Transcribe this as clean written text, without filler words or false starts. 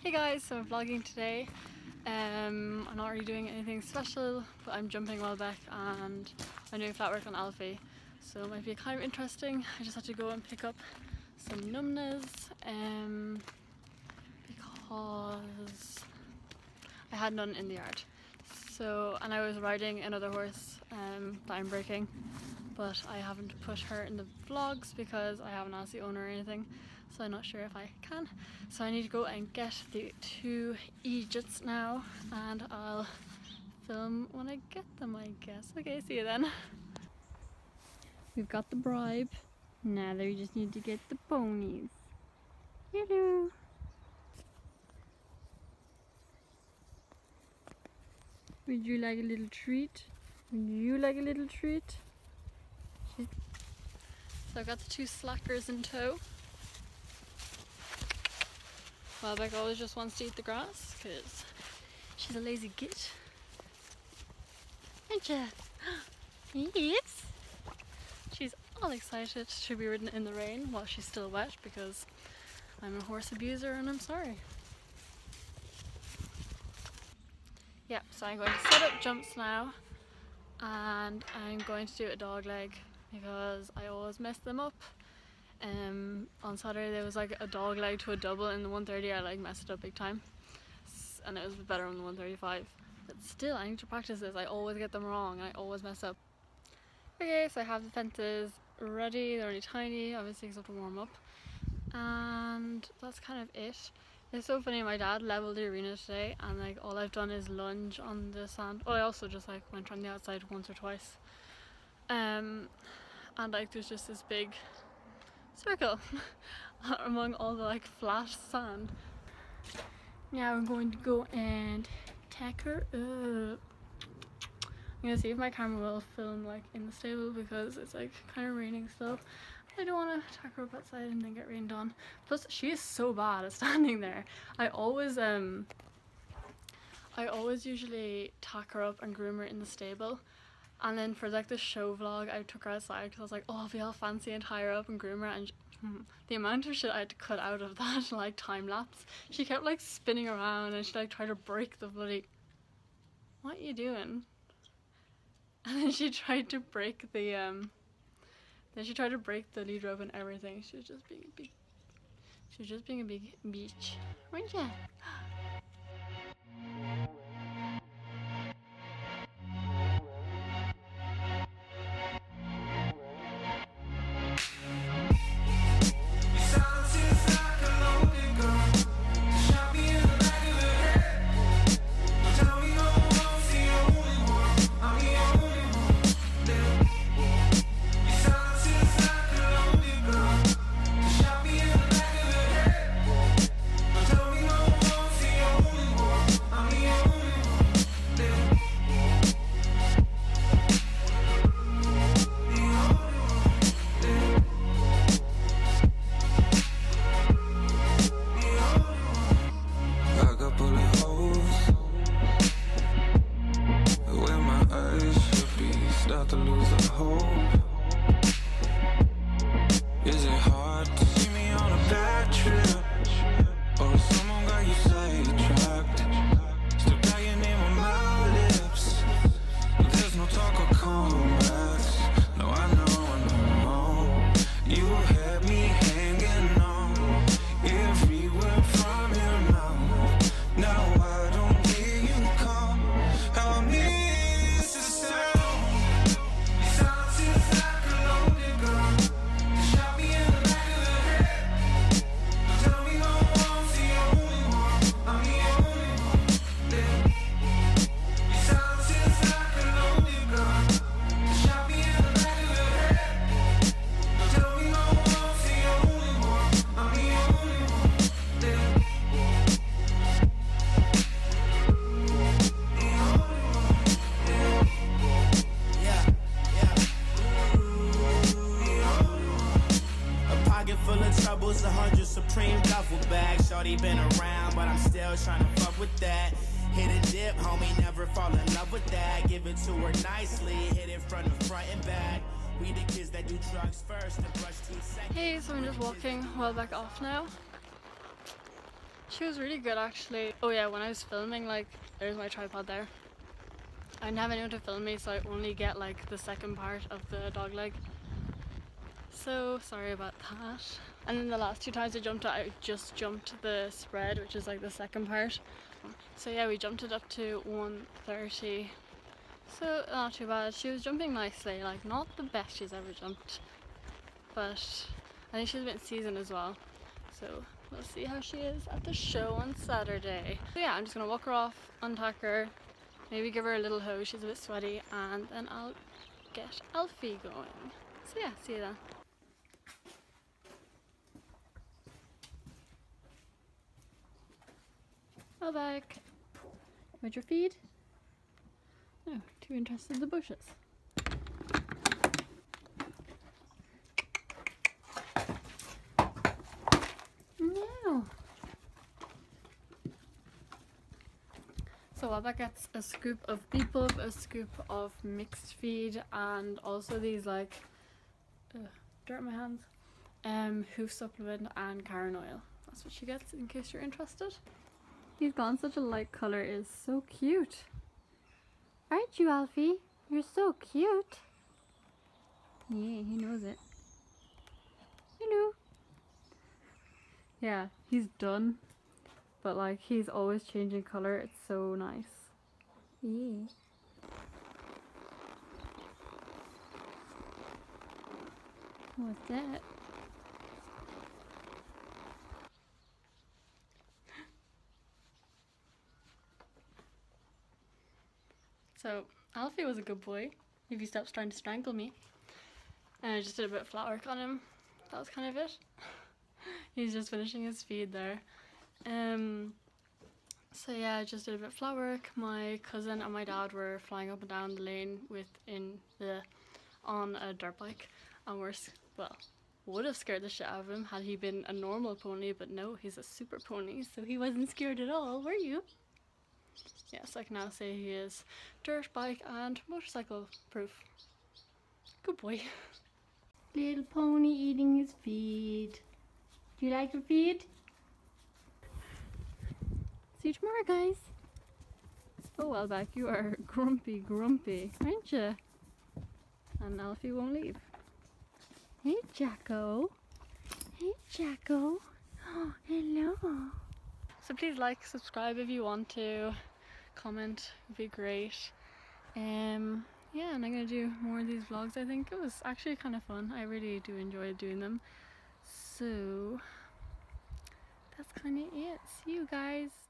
Hey guys, so I'm vlogging today. I'm not really doing anything special, but I'm jumping well back and I'm doing flat work on Alfie, so it might be kind of interesting. I just had to go and pick up some numbers because I had none in the yard. So, and I was riding another horse that I'm breaking, but I haven't put her in the vlogs because I haven't asked the owner or anything, so I'm not sure if I can. So I need to go and get the two Egypts now, and I'll film when I get them, I guess. Okay, see you then. We've got the bribe. Now we just need to get the ponies. Hello. Would you like a little treat? Would you like a little treat? So I've got the two slackers in tow. Wellbeck always just wants to eat the grass because she's a lazy git. Aren't ya? Yes! She's all excited to be ridden in the rain while she's still wet because I'm a horse abuser and I'm sorry. Yeah, so I'm going to set up jumps now and I'm going to do a dog leg because I always mess them up. On Saturday there was like a dog leg to a double in the 130. I like messed it up big time and it was better on the 135, but still I need to practice this. I always get them wrong and I always mess up. Okay, so I have the fences ready. They're only tiny, obviously because I have to warm up, and that's kind of it. It's so funny, my dad leveled the arena today and like all I've done is lunge on the sand. Well, I also just like went on the outside once or twice, and like there's just this big circle among all the like flat sand. Now I'm going to go and tack her up. I'm gonna see if my camera will film like in the stable because it's like kind of raining still. I don't want to tack her up outside and then get rained on. Plus she is so bad at standing there. I always usually tack her up and groom her in the stable, and then for like the show vlog I took her outside because I was like, oh, I'll be all fancy and tie her up and groom her, and the amount of shit I had to cut out of that like time lapse. She kept like spinning around and she like tried to break the bloody, what are you doing? And then she tried to break the lead rope and everything. She was just being a big bitch, weren't ya? Supreme duffel bag. Shorty been around, but I'm still trying to fuck with that. Hit a dip, homie, never fall in love with that. Give it to her nicely, hit it from the front and back. We the kids that do drugs first and brush teeth second. Hey, so I'm just walking well back off now. She was really good actually. Oh yeah, when I was filming, like, there's my tripod there. I didn't have anyone to film me, so I only get like the second part of the dog leg. So sorry about that. And then the last 2 times I jumped it, I just jumped the spread, which is like the second part. So yeah, we jumped it up to 130. So not too bad. She was jumping nicely, like not the best she's ever jumped, but I think she's a bit seasoned as well. So we'll see how she is at the show on Saturday. So yeah, I'm just gonna walk her off, untack her, maybe give her a little hose, she's a bit sweaty, and then I'll get Alfie going. So yeah, see you then. Well, back. Where'd your feed? No, too interested in the bushes. No. So Wabba gets a scoop of beet bulb, a scoop of mixed feed, and also these like dirt in my hands, hoof supplement and carron oil. That's what she gets in case you're interested. He's gone such a light colour, is so cute. Aren't you, Alfie? You're so cute. Yeah, he knows it. Hello. Yeah, he's done. But like, he's always changing colour. It's so nice. Yeah. What's that? So, Alfie was a good boy if he stops trying to strangle me. And I just did a bit of flat work on him. That was kind of it. He's just finishing his feed there. So yeah, I just did a bit of flat work. My cousin and my dad were flying up and down the lane on a dirt bike, and would have scared the shit out of him had he been a normal pony, but no, he's a super pony, so he wasn't scared at all, were you? Yes, I can now say he is dirt bike and motorcycle proof. Good boy. Little pony eating his feed. Do you like your feed? See you tomorrow, guys. Oh well, back, you are grumpy, aren't you? And Alfie won't leave. Hey, Jacko. Hey, Jacko. Oh, hello. So please like, subscribe if you want to. Comment would be great. Yeah, and I'm gonna do more of these vlogs. I think it was actually kind of fun. I really do enjoy doing them. So that's kind of it. See you guys.